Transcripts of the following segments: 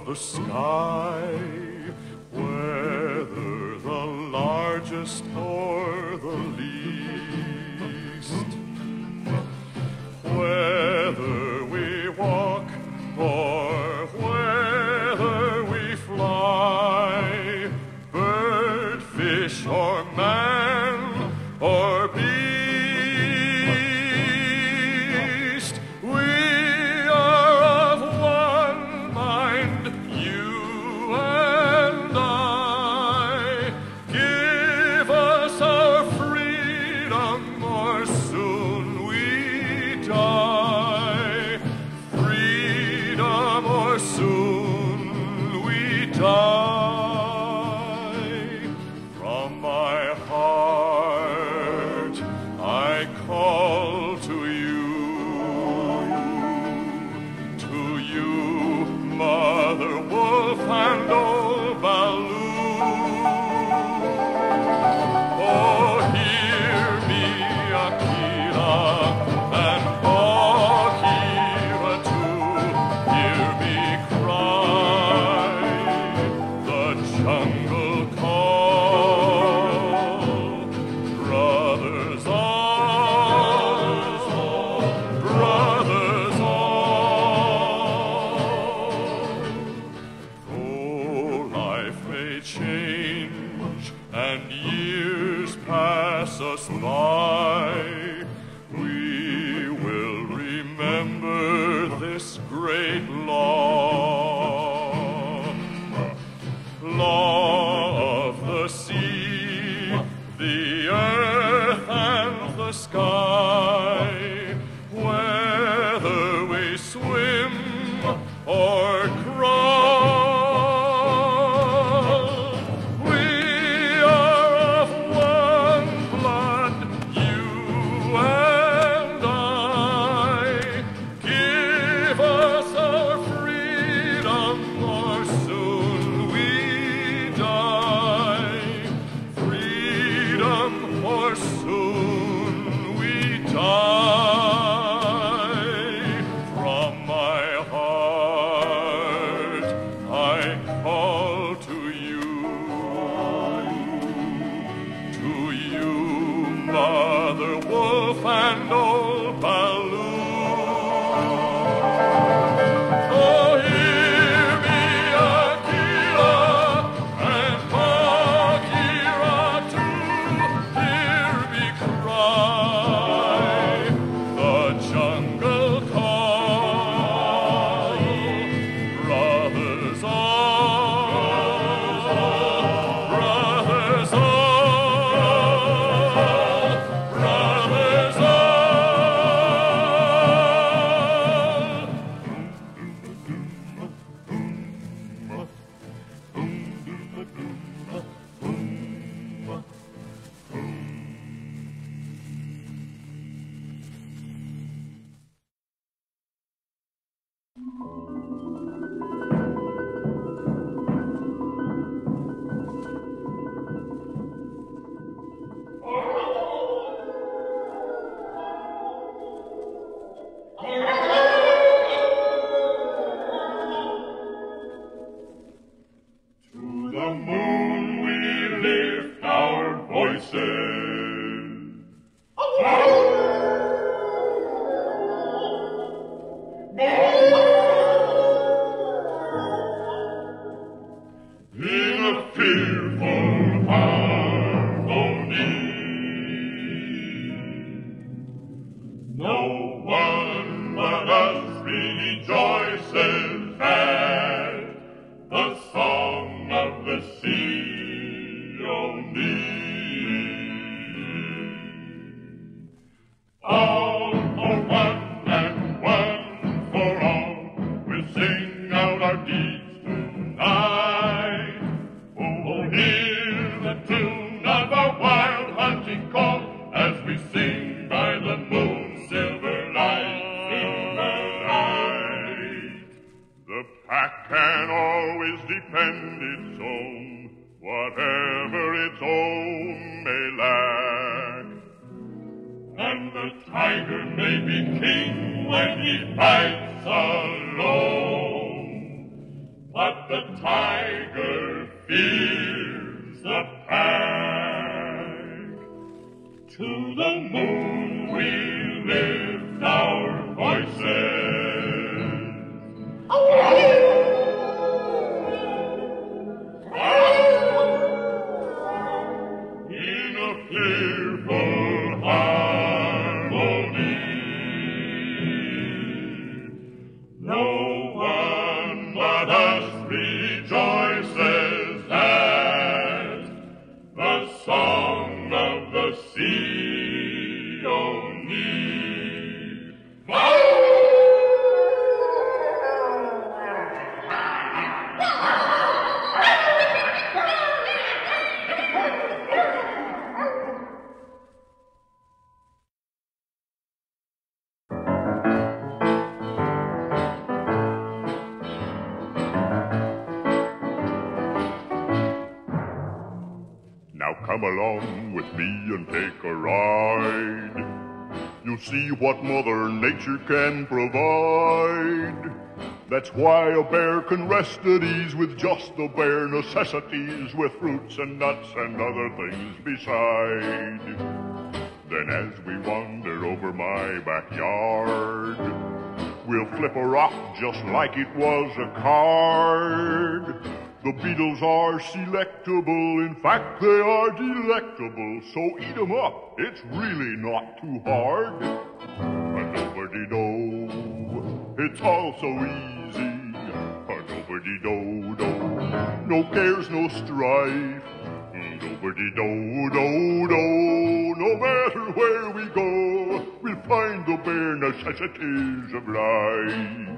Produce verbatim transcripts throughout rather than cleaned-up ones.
the sky, whether the largest or the least, whether we walk or whether we fly, bird, fish, or man, or beast, we are of one mind, you and I. Give us our freedom, or soon we die. Freedom, or soon we die. From my heart I call to you, to you, Mother Wolf and old Baloo. Oh, hear me, Akela, and Bagheera too. Hear me cry the jungle call. Brothers all, brothers all. Though life may change and years pass us by, we will remember this great law. Law of the sea, the earth and the sky, whether we swim or crawl, we are of one blood, you and I. Give us our freedom, or soon we die. Freedom, or soon we die. From my heart I call to you, to you, Mother Wolf and old Baloo. Oh, hear me, Akela, and Bagheera too. Hear me cry the jungle call. Brothers all, brothers all, brothers all. To the moon we lift our voices. In a fearful harmony, no one but us rejoices at the song of the sea only. All for one and one for all, we'll sing out our deeds tonight. Oh, hear the tune of our wild hunting call as we sing by the moon's silver light, silver light. The pack can always defend its own, whatever its own may lack. And the tiger may be king when he fights alone, but the tiger fears the pack. To the moon we lift our voices. In a fearful harmony. No one but us rejoices at the song of the sea only. Now come along with me and take a ride. You'll see what Mother Nature can provide. That's why a bear can rest at ease with just the bare necessities, with fruits and nuts and other things beside. Then as we wander over my backyard, we'll flip a rock just like it was a card. The beetles are selectable, in fact they are delectable, so eat 'em up, it's really not too hard. A do-ba-dee-do, it's all so easy. A do-ba-dee-do-do, no cares, no strife. Do-ba-dee-do-do-do, no matter where we go, we'll find the bare necessities of life.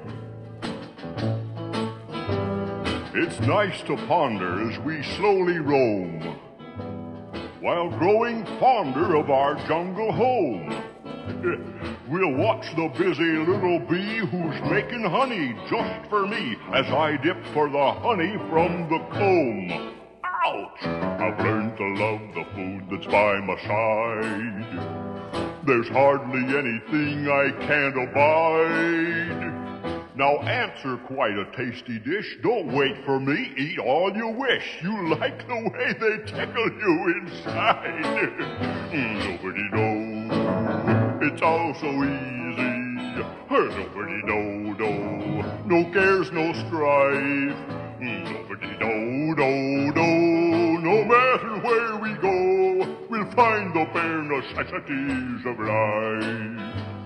It's nice to ponder as we slowly roam, while growing fonder of our jungle home. We'll watch the busy little bee who's making honey just for me, as I dip for the honey from the comb. Ouch! I've learned to love the food that's by my side. There's hardly anything I can't abide. Now ants are quite a tasty dish. Don't wait for me, eat all you wish. You like the way they tickle you inside. Do-ba-dee-do, it's all so easy. Do-ba-dee-do-do, no cares, no strife. Do-ba-dee-do-do-do, no matter where we go, we'll find the bare necessities of life.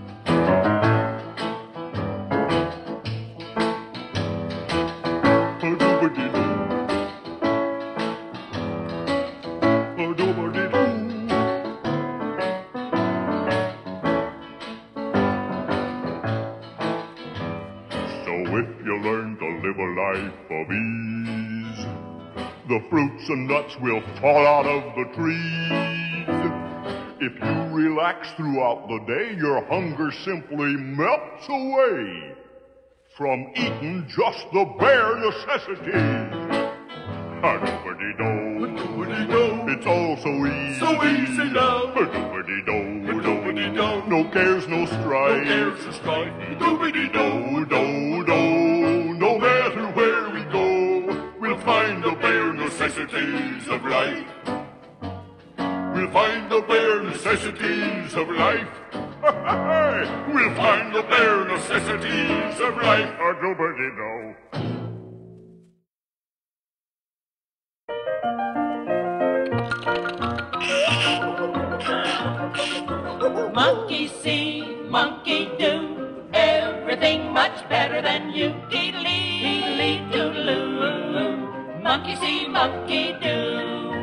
Of ease, the fruits and nuts will fall out of the trees. If you relax throughout the day, your hunger simply melts away from eating just the bare necessities. Do-ba-dee-do, do-ba-dee-do, it's all so easy. So easy now. Do-ba-dee-do, do-ba-dee-do, no cares, no strife. No cares, no strife. Do-ba-dee-do, do-do, no matter where we go, we'll find the bare necessities of life. We'll find the bare necessities of life. We'll find the bare necessities of life. Do-ba-dee-do. Monkey see, monkey do, everything much better than you. Dee-lee, doo-loo. Monkey see, monkey do.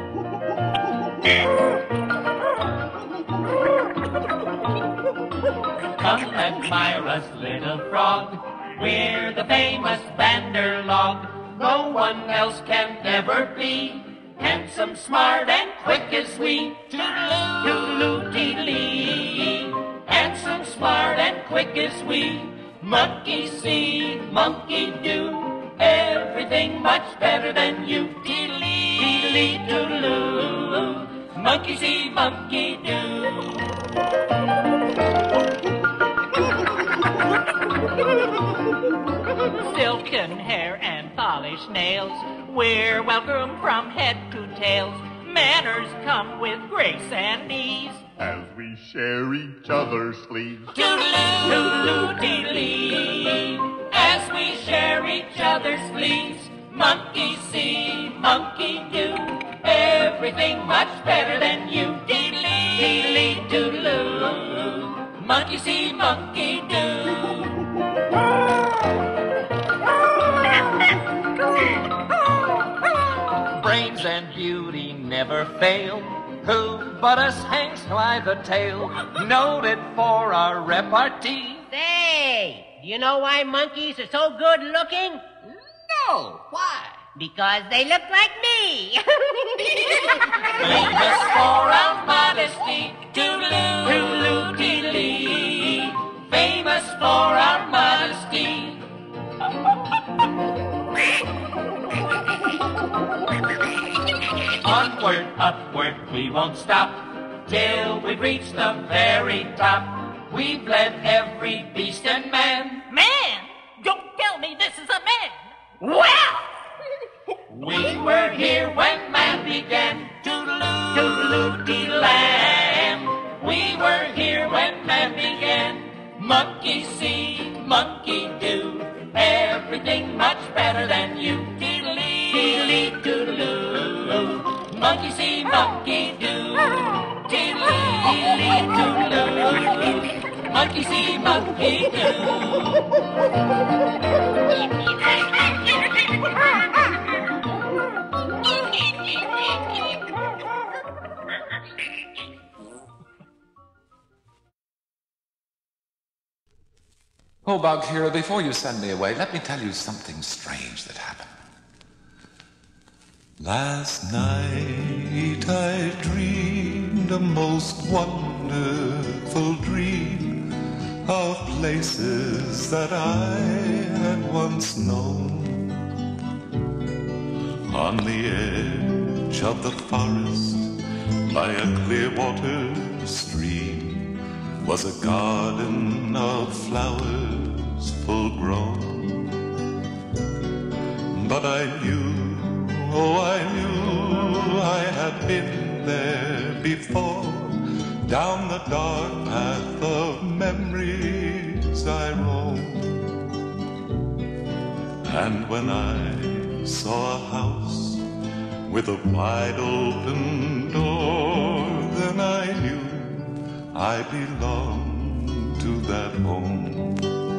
Come admire us, little frog. We're the famous Vanderlog. No one else can ever be handsome, smart, and quick as we. Toodaloo, toodaloo, dee-lee. Handsome, smart, and quick as we. Monkey see, monkey do, everything much better than you. Dee-lee, dee-lee, toodaloo. Monkey see, monkey do. Still silken hair and polished nails. We're welcome from head to tails. Manners come with grace and ease. As we share each other's sleeves. Toodaloo, toodaloo, dee-lee. As we share each other's sleeves. Monkey see, monkey do. Everything much better than you. Dee-lee, dee-lee, toodaloo. Monkey see, monkey do. Brains and beauty never fail. Who but us hangs by the tail, noted for our repartee. Say, do you know why monkeys are so good looking? No, why? Because they look like me. Famous for our modesty, toodaloo, toodaloo, dee-lee. Famous for our modesty. Onward, upward, we won't stop till we've reached the very top. We've led every beast and man. Man? Don't tell me this is a man. Well, we were here when man began. Toodaloo, toodaloo, dee-lam. We were here when man began. Monkey see, monkey do. Everything much better than you. Dee-lee, dee-lee, toodaloo. Monkey see, monkey do. Dee-lee, dee-lee, toodaloo. Monkey see, monkey do. Oh, Bagheera, before you send me away, let me tell you something strange that happened. Last night I dreamed a most wonderful dream of places that I had once known. On the edge of the forest, by a clear water stream, was a garden of flowers full grown. But I knew, oh I knew I had been there before. Down the dark path of memories I roamed. And when I saw a house with a wide open door, then I knew I belong to that home.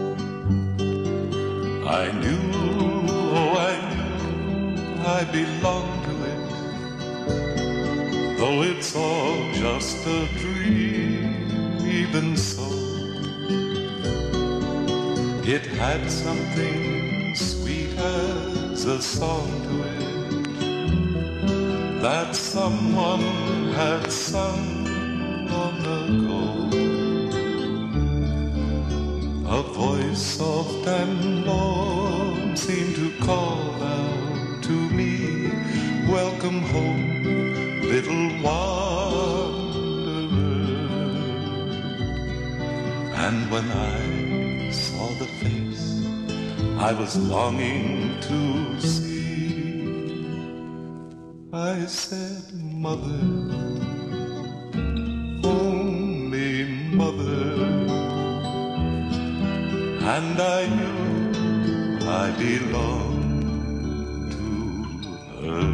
I knew, oh I knew, I belong to it, though it's all just a dream, even so. It had something sweet as a song to it, that someone had sung long ago. A voice soft and low seemed to call out to me, welcome home, little wanderer. And when I saw the face I was longing to see, I said, Mother, only mother, and I knew I belonged to her.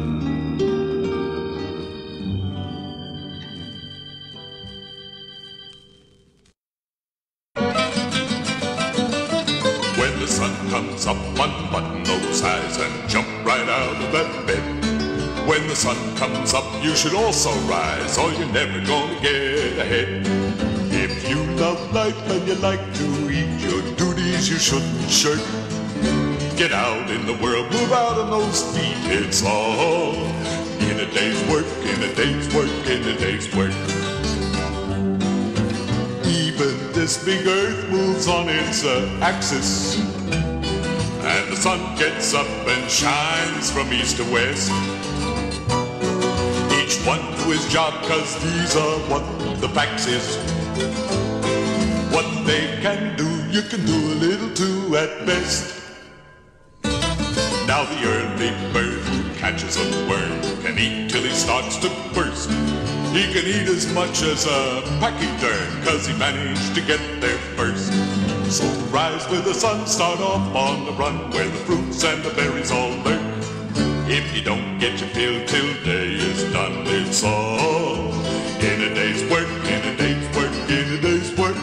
When the sun comes up, unbutton those eyes and jump right out of that bed. When the sun comes up, you should also rise, or you're never gonna get ahead. If you love life and you like to eat your duties, you shouldn't shirk. Get out in the world, move out on those feet. It's all in a day's work, in a day's work, in a day's work. Even this big earth moves on its uh, axis, and the sun gets up and shines from east to west. Each one to his job, cause these are what the facts is. What they can do, you can do a little too at best. Now the early bird who catches a worm can eat till he starts to burst. He can eat as much as a pachyderm, 'cause he managed to get there first. So rise with the sun, start off on the run, where the fruits and the berries all lurk. If you don't get your fill till day is done, it's all in a day's work, in a day's work, in a day's work.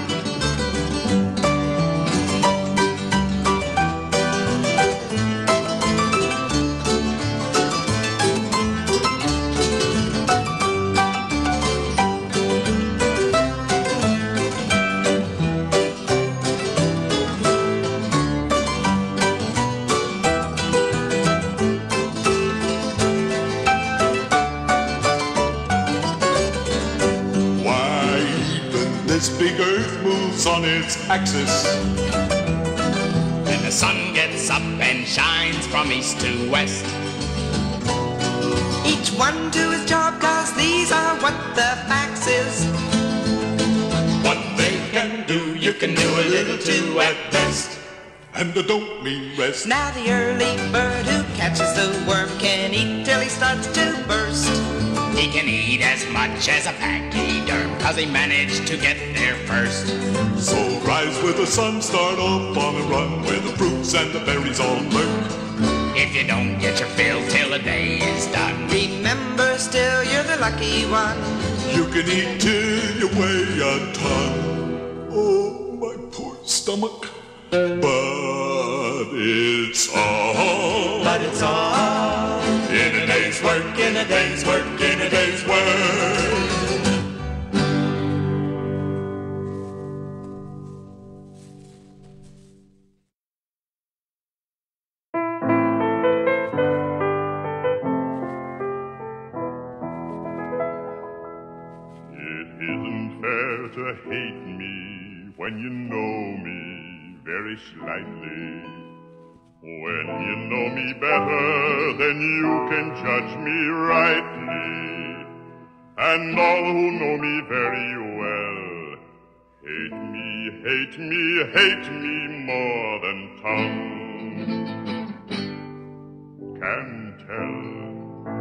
This big earth moves on its axis. Then the sun gets up and shines from east to west. Each one do his job, 'cause these are what the facts is. What they can do, you can do a little too at best. And I don't mean rest. Now the early bird who catches the worm can eat till he starts to burst. He can eat as much as a pachyderm, 'cause he managed to get there first. So rise with the sun, start off on a run, where the fruits and the berries all lurk. If you don't get your fill till the day is done, remember still you're the lucky one. You can eat till you weigh a ton. Oh, my poor stomach. But it's all, but it's all in a day's work, in a day's work, in a day's work. It isn't fair to hate me when you know me very slightly. When you know me better, then you can judge me rightly. And all who know me very well hate me, hate me, hate me more than tongue can tell.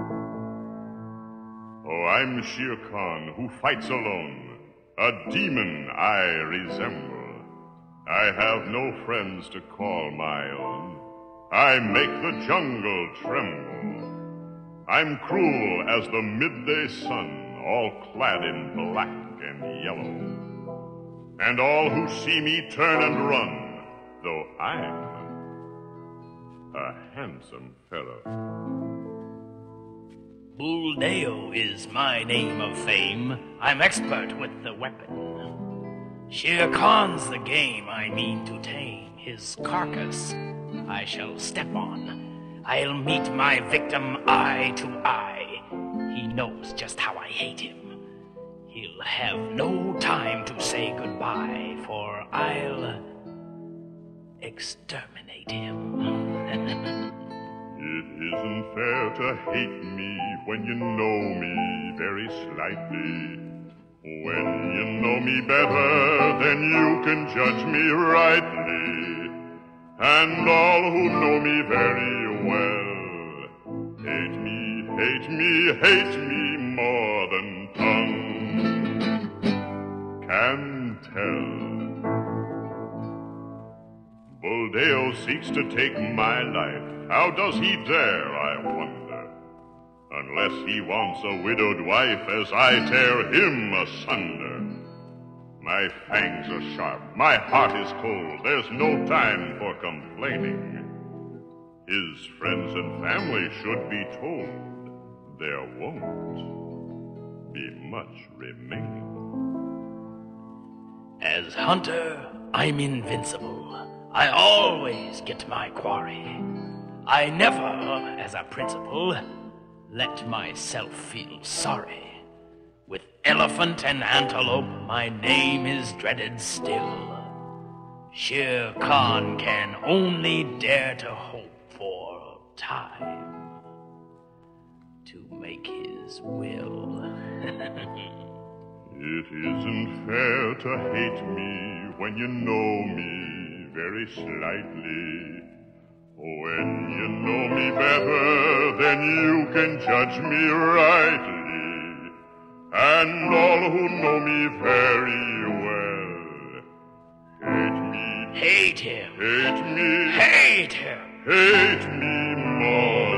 Oh, I'm Shere Khan, who fights alone, a demon I resemble. I have no friends to call my own. I make the jungle tremble. I'm cruel as the midday sun, all clad in black and yellow. And all who see me turn and run, though I'm a handsome fellow. Buldeo is my name of fame. I'm expert with the weapon. Shere Khan's the game I mean to tame. His carcass I shall step on. I'll meet my victim eye to eye. He knows just how I hate him. He'll have no time to say goodbye, for I'll exterminate him. It isn't fair to hate me when you know me very slightly. When you know me better, then you can judge me rightly. And all who know me very well hate me, hate me, hate me more than tongue can tell. Buldeo seeks to take my life. How does he dare, I wonder? Unless he wants a widowed wife as I tear him asunder. My fangs are sharp, my heart is cold, there's no time for complaining. His friends and family should be told there won't be much remaining. As hunter, I'm invincible. I always get my quarry. I never, as a principle, let myself feel sorry. With elephant and antelope, my name is dreaded still. Shere Khan can only dare to hope for time to make his will. It isn't fair to hate me when you know me very slightly. When you know me better, then you can judge me rightly. And all who know me very well hate me. Hate him. Hate me. Hate him. Hate me more.